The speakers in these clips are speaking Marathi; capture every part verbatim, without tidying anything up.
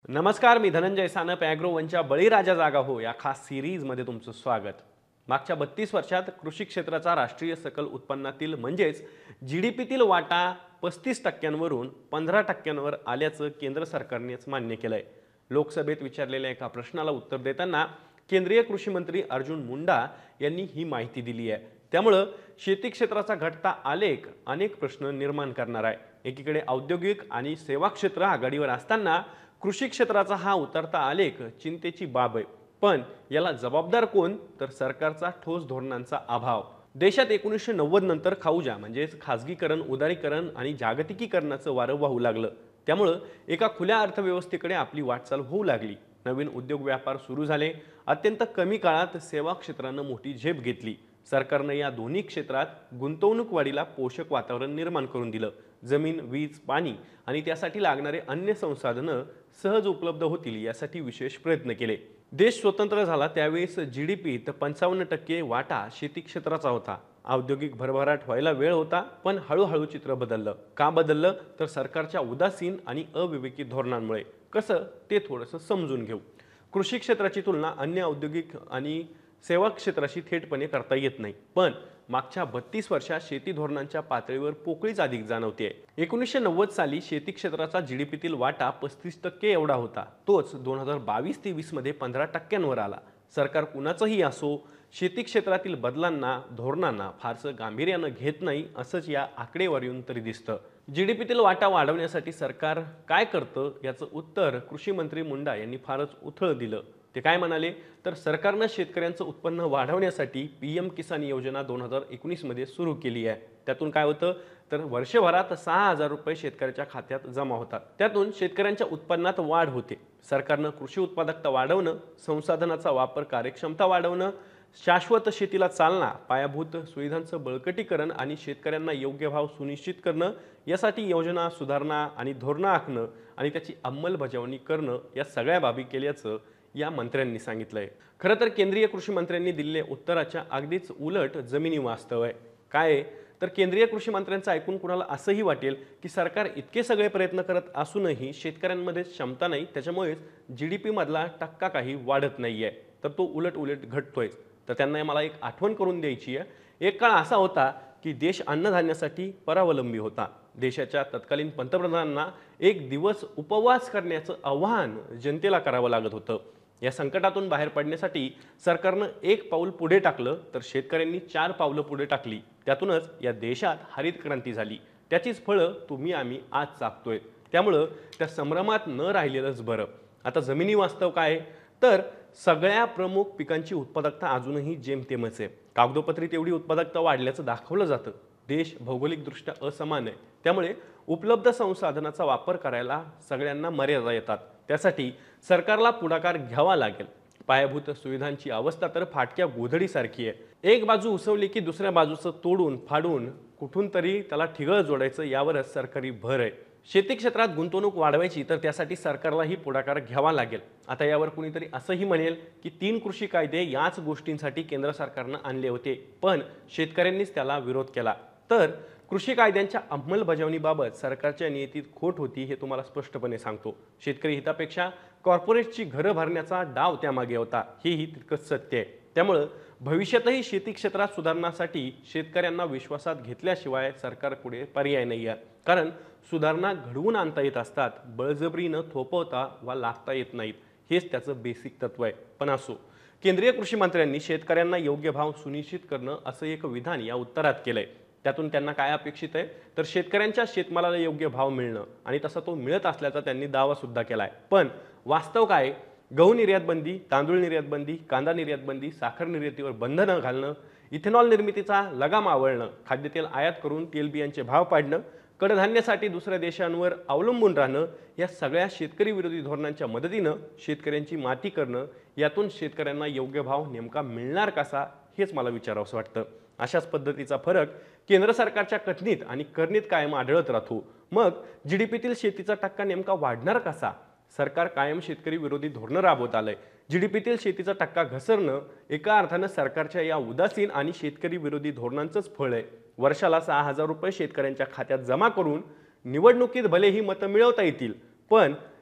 नमस्कार, मी धनंजय सानप. ॲग्रो वनच्या बळीराजा जागा हो या खास सिरीजमध्ये तुमचं स्वागत. मागच्या बत्तीस वर्षात कृषी क्षेत्राचा राष्ट्रीय सकल उत्पन्नातील म्हणजेच जी डी पीतील वाटा पस्तीस टक्क्यांवरून पंधरा टक्क्यांवर आल्याचं केंद्र सरकारनेच मान्य केलंय. लोकसभेत विचारलेल्या एका प्रश्नाला उत्तर देताना केंद्रीय कृषी मंत्री अर्जुन मुंडा यांनी ही माहिती दिली आहे. त्यामुळे शेती क्षेत्राचा घटता आलेख अनेक प्रश्न निर्माण करणार आहे. एकीकडे औद्योगिक आणि सेवा क्षेत्र आघाडीवर असताना कृषी क्षेत्राचा हा उतरता आलेख चिंतेची बाब आहे. पण याला जबाबदार कोण? तर सरकारचा ठोस धोरणांचा अभाव. देशात एकोणीसशे नव्वद नंतर खाऊजा म्हणजेच खाजगीकरण, उदारीकरण आणि जागतिकीकरणाचं वारं वाहू लागलं. त्यामुळं एका खुल्या अर्थव्यवस्थेकडे आपली वाटचाल होऊ लागली. नवीन उद्योग व्यापार सुरू झाले. अत्यंत कमी काळात सेवा क्षेत्रानं मोठी झेप घेतली. सरकारनं या दोन्ही क्षेत्रात गुंतवणूक वाढीला पोषक वातावरण निर्माण करून दिलं. जमीन, वीज, पाणी आणि त्यासाठी लागणारे अन्य संसाधनं सहज उपलब्ध होतील यासाठी विशेष प्रयत्न केले. देश स्वतंत्र झाला त्यावेळेस जी डी पीत पंचावन्न टक्के वाटा शेती क्षेत्राचा होता. औद्योगिक भरभराट व्हायला वेळ होता, पण हळूहळू चित्र बदललं. का बदललं? तर सरकारच्या उदासीन आणि अविवेकी धोरणांमुळे. कसं ते थोडंसं समजून घेऊ. कृषी क्षेत्राची तुलना अन्य औद्योगिक आणि सेवा क्षेत्राशी थेटपणे करता येत नाही, पण मागच्या बत्तीस वर्षात शेती धोरणांच्या पातळीवर पोकळीच अधिक जाणवते. एकोणीसशे नव्वद साली शेती क्षेत्राचा जी डी पीतील वाटा पस्तीस टक्के एवढा होता. तोच दोन हजार बावीस ते वीस मध्ये पंधरा टक्क्यांवर आला. सरकार कुणाचंही असो, शेती क्षेत्रातील बदलांना, धोरणांना फारसं गांभीर्यानं घेत नाही असंच या आकडेवारीवरून तरी दिसतं. जी डी पीतील वाटा वाढवण्यासाठी सरकार काय करतं याचं उत्तर कृषी मंत्री मुंडा यांनी फारच उथळ दिलं. ते काय म्हणाले? तर सरकारनं शेतकऱ्यांचं उत्पन्न वाढवण्यासाठी पी एम किसान योजना दोन हजार एकोणीस मध्ये सुरू केली आहे. त्यातून काय होतं? तर वर्षभरात सहा हजार रुपये शेतकऱ्याच्या खात्यात जमा होतात. त्यातून शेतकऱ्यांच्या उत्पन्नात वाढ होते. सरकारनं कृषी उत्पादकता वाढवणं, संसाधनाचा वापर, कार्यक्षमता वाढवणं, शाश्वत शेतीला चालना, पायाभूत सुविधांचं बळकटीकरण आणि शेतकऱ्यांना योग्य भाव सुनिश्चित करणं यासाठी योजना, सुधारणा आणि धोरणं आखणं आणि त्याची अंमलबजावणी करणं या सगळ्या बाबी केल्याचं या मंत्र्यांनी सांगितलंय. खरं तर केंद्रीय कृषी मंत्र्यांनी दिलेल्या उत्तराच्या अगदीच उलट जमिनी वास्तव आहे. काय? तर केंद्रीय कृषी मंत्र्यांचं ऐकून कुणाला असंही वाटेल की सरकार इतके सगळे प्रयत्न करत असूनही शेतकऱ्यांमध्ये क्षमता नाही, त्याच्यामुळेच जी डी पी मधला टक्का काही वाढत नाहीये, तर तो उलट उलट घटतोय. तर त्यांना मला एक आठवण करून द्यायची आहे. एक काळ असा होता की देश अन्नधान्यासाठी परावलंबी होता. देशाच्या तत्कालीन पंतप्रधानांना एक दिवस उपवास करण्याचं आव्हान जनतेला करावं लागत होतं. या संकटातून बाहेर पडण्यासाठी सरकारनं एक पाऊल पुढे टाकलं तर शेतकऱ्यांनी चार पावलं पुढे टाकली. त्यातूनच या देशात हरित क्रांती झाली. त्याचीच फळं तुम्ही आम्ही आज चाकतोय. त्यामुळं त्या संभ्रमात न राहिलेलंच बरं. आता जमिनी वास्तव काय? तर सगळ्या प्रमुख पिकांची उत्पादकता अजूनही जेमतेमच आहे. कागदोपत्री तेवढी उत्पादकता वाढल्याचं दाखवलं जातं. देश भौगोलिकदृष्ट्या असमान आहे, त्यामुळे उपलब्ध संसाधनाचा वापर करायला सगळ्यांना मर्यादा येतात. त्यासाठी सरकारला पुढाकार घ्यावा लागेल. पायाभूत सुविधांची अवस्था तर फाटक्या गोधडीसारखी आहे. एक बाजू उसवली की दुसऱ्या बाजूचं तोडून फाडून कुठून तरी त्याला ठिगळ जोडायचं यावरच सरकारी भर आहे. शेती क्षेत्रात गुंतवणूक वाढवायची तर त्यासाठी सरकारलाही पुढाकार घ्यावा लागेल. आता यावर कुणीतरी असंही म्हणेल की तीन कृषी कायदे याच गोष्टींसाठी केंद्र सरकारनं आणले होते, पण शेतकऱ्यांनीच त्याला विरोध केला. तर कृषी कायद्यांच्या अंमलबजावणीबाबत सरकारच्या नियतीत खोट होती हे तुम्हाला स्पष्टपणे सांगतो. शेतकरी हितापेक्षा कॉर्पोरेटची घरं भरण्याचा डाव त्यामागे होता, हेही तितकंच सत्य आहे. त्यामुळं भविष्यातही शेती क्षेत्रात सुधारणासाठी शेतकऱ्यांना विश्वासात घेतल्याशिवाय सरकारपुढे पर्याय नाही आहे. कारण सुधारणा घडवून आणता येत असतात, बळजबरीनं थोपवता वा लागता येत नाहीत. हेच त्याचं बेसिक तत्व आहे. पण असो, केंद्रीय कृषी मंत्र्यांनी शेतकऱ्यांना योग्य भाव सुनिश्चित करणं असं एक विधान या उत्तरात केलंय. त्यातून त्यांना काय अपेक्षित आहे? तर शेतकऱ्यांच्या शेतमालाला योग्य भाव मिळणं आणि तसा तो मिळत असल्याचा त्यांनी दावा सुद्धा केलाय. पण वास्तव काय? गहू निर्यात बंदी, तांदूळ निर्यात बंदी, कांदा निर्यात बंदी, साखर निर्यातीवर बंधनं घालणं, इथेनॉल निर्मितीचा लगाम आवळणं, खाद्यतेल आयात करून तेलबियांचे भाव पाडणं, कडधान्यासाठी दुसऱ्या देशांवर अवलंबून राहणं या सगळ्या शेतकरी विरोधी धोरणांच्या मदतीनं शेतकऱ्यांची माती करणं, यातून शेतकऱ्यांना योग्य भाव नेमका मिळणार कसा हेच मला विचारावंसं वाटतं. अशाच पद्धतीचा फरक केंद्र सरकारच्या कथनीत आणि करणीत कायम आढळत राहतो. मग जी डी पीतील शेतीचा टक्का नेमका वाढणार कसा? सरकार कायम शेतकरी विरोधी धोरणं राबवत आलंय. जी डी पीतील शेतीचा टक्का घसरणं एका अर्थानं सरकारच्या या उदासीन आणि शेतकरी विरोधी धोरणांचंच फळ आहे. वर्षाला सहा हजार रुपये शेतकऱ्यांच्या खात्यात जमा करून निवडणुकीत भले ही मतं मिळवता येतील, पण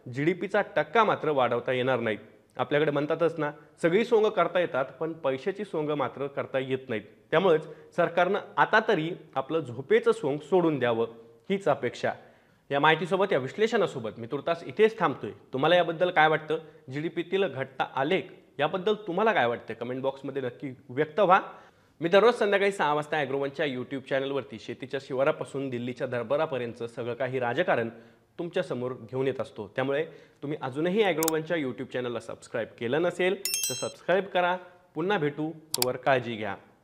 जी डी पीचा टक्का मात्र वाढवता येणार नाहीत. आपल्याकडे म्हणतातच ना, सगळी सोंग करता येतात पण पैशाची सोंग मात्र करता येत नाहीत. त्यामुळेच सरकारनं आता तरी आपलं झोपेचं सोंग सोडून द्यावं हीच अपेक्षा. या माहितीसोबत या विश्लेषणासोबत मी तुर्तास इथेच थांबतोय. तुम्हाला याबद्दल काय वाटतं? जी डी पीतील घटता आलेख याबद्दल तुम्हाला काय वाटतं? कमेंट बॉक्समध्ये नक्की व्यक्त व्हा. मी दररोज संध्याकाळी सहा वाजता ॲग्रोवनच्या यूट्यूब चॅनलवरती शेतीच्या शिवारापासून दिल्लीच्या दरबारापर्यंत सगळं काही राजकारण तुमच्यासमोर घेऊन येत असतो. त्यामुळे तुम्ही अजूनही ॲग्रोवनच्या यूट्यूब चॅनलला सबस्क्राईब केलं नसेल तर सबस्क्राईब करा. पुन्हा भेटू, तोवर काळजी घ्या.